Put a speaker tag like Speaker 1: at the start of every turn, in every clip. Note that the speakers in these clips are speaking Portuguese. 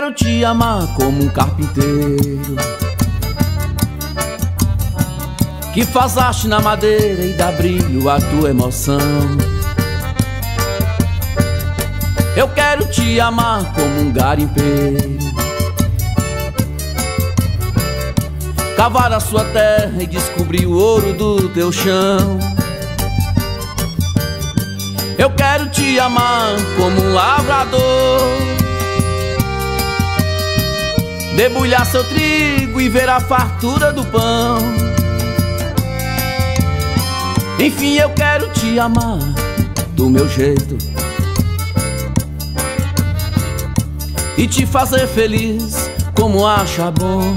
Speaker 1: quero te amar como um carpinteiro que faz arte na madeira e dá brilho à tua emoção. Eu quero te amar como um garimpeiro, cavar a sua terra e descobrir o ouro do teu chão. Eu quero te amar como um lavrador, debulhar seu trigo e ver a fartura do pão. Enfim, eu quero te amar do meu jeito e te fazer feliz como acha bom.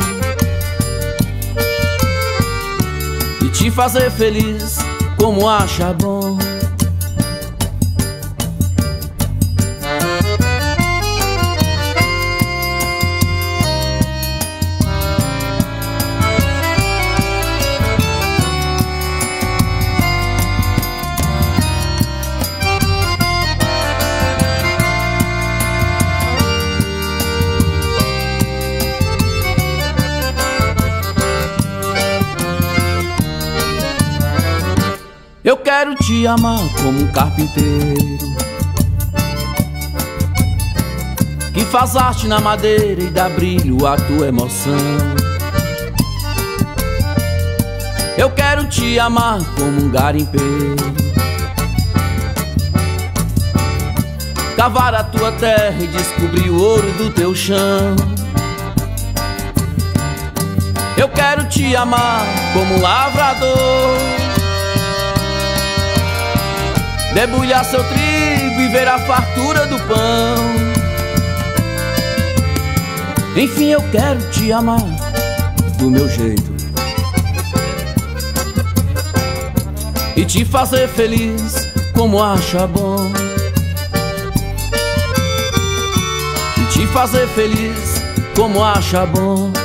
Speaker 1: E te fazer feliz como acha bom. Eu quero te amar como um carpinteiro que faz arte na madeira e dá brilho à tua emoção. Eu quero te amar como um garimpeiro, cavar a tua terra e descobrir o ouro do teu chão. Eu quero te amar como um lavrador, debulhar seu trigo e ver a fartura do pão. Enfim, eu quero te amar do meu jeito e te fazer feliz como acha bom. E te fazer feliz como acha bom.